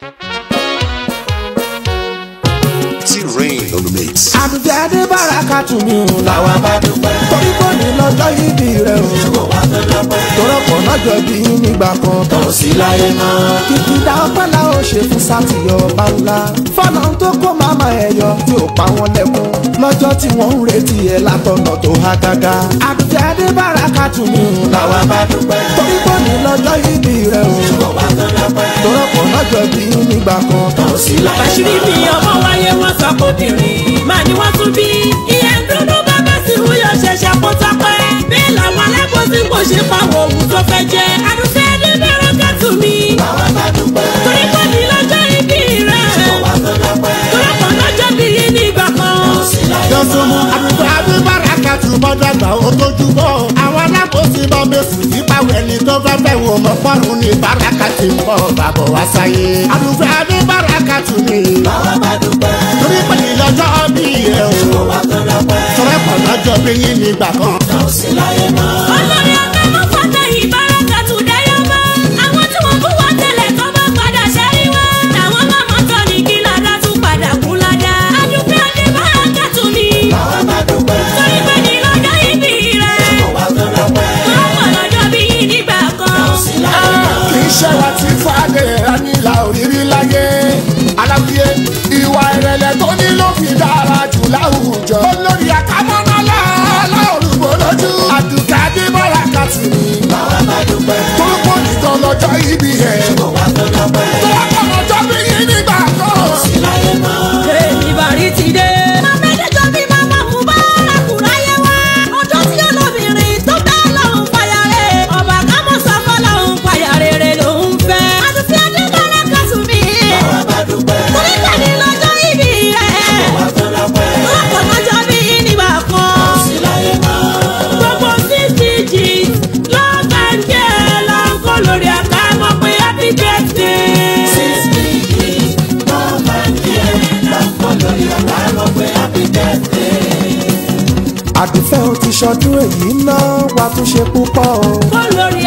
T-Rain on the mix. Àdùfẹ́ Adébárakàtù mi ò làwa bá dúpẹ́. Torí kò ní lọ́jọ́ ìbí rẹ̀ o. Ṣùgbọ́n wá tó lọ́pẹ́. Torọ́pọ̀ lọ́jọ́ bí nígbà kan. Tọ̀ sí láyé mọ́. Kìkìdá ọpẹ́ la ó ṣe fún sátìyọ ọba ńlá. Fọ́nà tó kó màmá ẹ̀ yọ tí ò pa wọ́n lẹ́kún. Lọ́jọ́ tí wọ́n ń retí ẹ̀ látọ̀nà tó há gágá. Àdùfẹ́ Adébárakàtù mi ò làwa bá dúpẹ́. Torí kò ní lọ́jọ́ ìbí rẹ̀ o. Ṣùgbọ́n wá tó lọ́pẹ́. Torọ́pọ̀ lọ́jọ́ bí nígbà kan. Tọ̀ sí láyé mọ́. Àṣírí mi ọmọ wáyé wọ́n sọ kóbìnrin máa ní wọ́n tún bí. Ìyẹn dúdú bàbá sí wúyọ ṣẹ̀ṣẹ̀ kó tọpẹ́. Bẹ́ẹ̀ làwọn alẹ́kọ̀ọ́ tí kò ṣe pàwọ̀ òun tó fẹ́ jẹ́. Àdùfẹ́ Adébárakàtù mi. Làwa bá dúpẹ́. Torí kò ní lọ́jọ́ ìbí rẹ̀. Ṣùgbọ́n wá tó lọ́pẹ́. Torọ́pọ̀ lọ́jọ́ bí yín nígbà kan. Jọ́sùnmù Àdùfẹ́ Adébárakàtù bọ́dàgbà ó tójú bọ́. Àwọn alákòóso bọ́ bẹ́sù nípa ẹni tó fẹ́ fẹ́ wò mọ́ fọ́rùn ní Bárakàtù ń bọ̀ bàbọ̀ wá sáyé. Àdùfẹ́ Adébárakàtù ni. Làwa bá dúpẹ́. Torí pé ní lọ́jọ́ bí ẹ̀ o. Ṣùgbọ́n wá tó lọ́pẹ́. Torọ́pọ̀ lọ́jọ́ bí yín nígbà kan. Tọ́ sí láyé mọ́. Olórí ọ̀fẹ́ mọ́ fọ́tẹ̀ Ìbárakàtù dáyọ̀ mọ́. Àwọn tí wọ́n fún wa tẹ́lẹ̀ tó bá padà ṣẹ́rí wá. Làwọn máa tọ́ ní kí ládá tún padà kún ládá. Àdùfẹ́ Adébárakàtù ni. Làwa bá dúpẹ́. Torí pé ní lọ́jọ́ ìbí rẹ̀. Ṣùgbọ́n wá tó lọ́pẹ́. Torọ́pọ̀ lọ́jọ́ bí yín nígbà kan. Kì í ṣe wa tí fàdé ẹnìlá òrírí láyé. Aláwíyé ìwà ìrẹ̀lẹ̀ tó ní ló fi dára jù láwùjọ. Olórí àkámọ́ná láàlá olùgbò lójú. Àdùfẹ́ Adébárakàtù ni. Làwa bá dúpẹ́. Tó kọ́ nìkan lọ́jọ́ ìbí ẹ̀. Ṣùgbọ́n wá tó lọ́pẹ́. Tó wá kọ́ lọ́jọ́ bí yín nígbà kan. Sí láyé mọ́. Èmi bàrí ti dé. Màmá ẹ̀dẹ́jọ́ bí màmá mú bá arákùnráyé wá. Ọjọ́ tí olóbìnrin tó bẹ́ẹ̀ lòun fàyà rẹ̀. Ọba kámọ́ sọ́kọ́ lòun fàyà rere lòun fẹ́. Àdùfẹ́ Adébárakàtù mi. Làwa bá dúpẹ́. Torí pẹ̀lú lọ́jọ́ ìbí rẹ̀. Ṣùgbọ́n wá tó lọ́pẹ́. Lọ́pọ̀ lọ́jọ́ bí nígbà kan. Sí láyé mọ́. Gbogbo CCG love and care ló ń kó lórí àkámọ́ pé happy birthday. Àdùfẹ́ ó ti ṣọdún èyí náà wá tún ṣe púpọ̀ o. Kó lórí